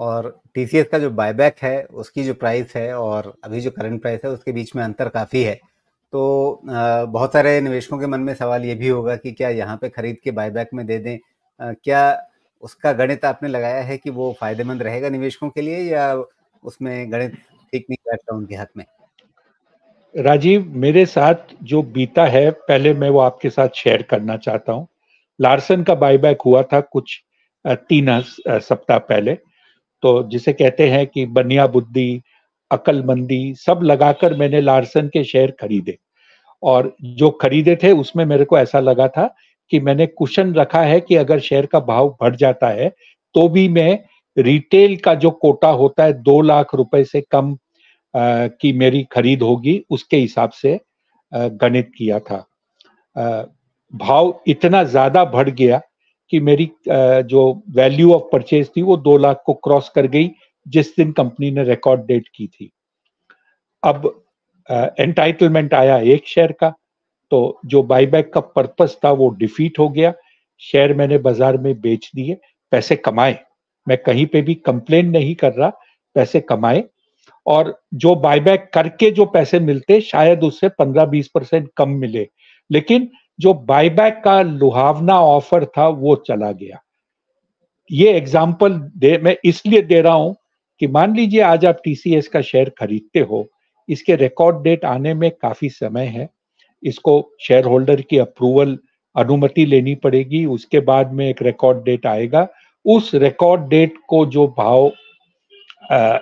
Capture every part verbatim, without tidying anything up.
और टीसीएस का जो बायबैक है उसकी जो प्राइस है और अभी जो करंट प्राइस है उसके बीच में अंतर काफ़ी है। तो अ, बहुत सारे निवेशकों के मन में सवाल ये भी होगा कि क्या यहाँ पे खरीद के बायबैक में दे दें? अ, क्या उसका गणित आपने लगाया है कि वो फायदेमंद रहेगा निवेशकों के लिए, या उसमें गणित ठीक नहीं बैठता उनके हक में? राजीव, मेरे साथ जो बीता है पहले मैं वो आपके साथ शेयर करना चाहता हूँ। लार्सन का बायबैक हुआ था कुछ अ, तीन अ, सप्ताह पहले। तो जिसे कहते हैं कि बनिया बुद्धि, अक्लमंदी सब लगाकर मैंने लार्सन के शेयर खरीदे, और जो खरीदे थे उसमें मेरे को ऐसा लगा था कि मैंने कुशन रखा है कि अगर शेयर का भाव बढ़ जाता है तो भी मैं रिटेल का जो कोटा होता है दो लाख रुपए से कम अ, की मेरी खरीद होगी, उसके हिसाब से अ, गणित किया था। अ, भाव इतना ज्यादा बढ़ गया कि मेरी अ, जो वैल्यू ऑफ परचेज थी वो दो लाख को क्रॉस कर गई जिस दिन कंपनी ने रिकॉर्ड डेट की थी। अब एंटाइटलमेंट आया एक शेयर का, तो जो बायबैक का पर्पस था वो डिफीट हो गया। शेयर मैंने बाजार में बेच दिए, पैसे कमाए। मैं कहीं पे भी कंप्लेन नहीं कर रहा, पैसे कमाए। और जो बायबैक करके जो पैसे मिलते शायद उससे पंद्रह बीस परसेंट कम मिले, लेकिन जो बायबैक का लुभावना ऑफर था वो चला गया। ये एग्जाम्पल दे मैं इसलिए दे रहा हूं कि मान लीजिए आज आप टीसीएस का शेयर खरीदते हो, इसके रिकॉर्ड डेट आने में काफी समय है। इसको शेयर होल्डर की अप्रूवल, अनुमति लेनी पड़ेगी, उसके बाद में एक रिकॉर्ड डेट आएगा। उस रिकॉर्ड डेट को जो भाव आ,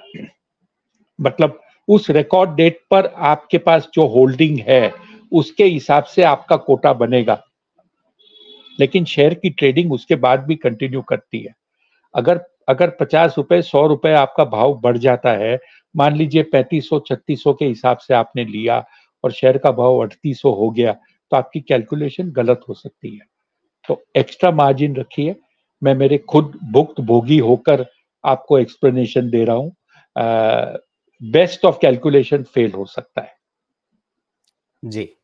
मतलब उस रिकॉर्ड डेट पर आपके पास जो होल्डिंग है उसके हिसाब से आपका कोटा बनेगा, लेकिन शेयर की ट्रेडिंग उसके बाद भी कंटिन्यू करती है। अगर अगर पचास रुपए सौ रुपए आपका भाव बढ़ जाता है, मान लीजिए पैंतीस सौ छत्तीस सौ के हिसाब से आपने लिया और शेयर का भाव अड़तीस सौ हो गया, तो आपकी कैलकुलेशन गलत हो सकती है। तो एक्स्ट्रा मार्जिन रखिए। मैं मेरे खुद भुक्त भोगी होकर आपको एक्सप्लेनेशन दे रहा हूं। बेस्ट ऑफ कैलकुलेशन फेल हो सकता है। जी।